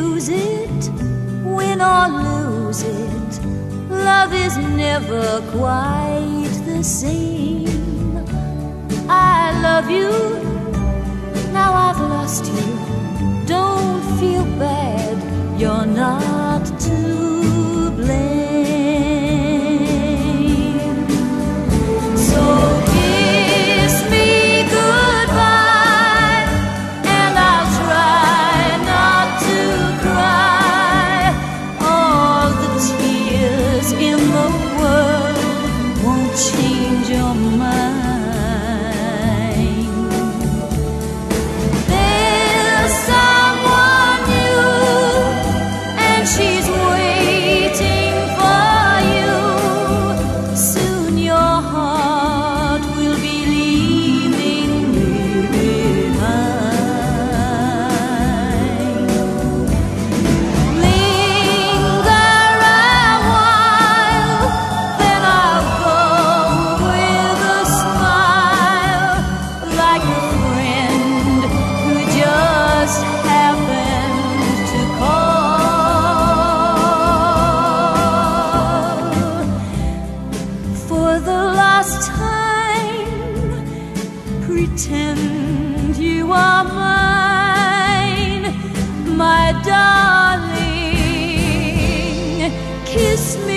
choose it, win or lose it, love is never quite the same. I love you, now I've lost you. Don't feel bad, you're not to blame. So kiss me goodbye, and I'll try not to cry. All the tears in the world won't change your mind. She's waiting for you. Soon your heart will be leaving me behind. Linger a while, then I'll go with a smile, like a friend who just happened to call. For the last time, pretend you are mine, my darling. Kiss me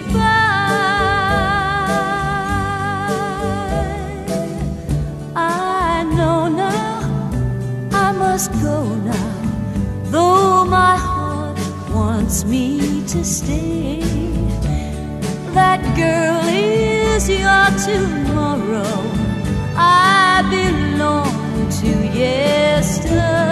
goodbye. I know now I must go now, though my heart wants me to stay. That girl is your tomorrow. I belong to yesterday.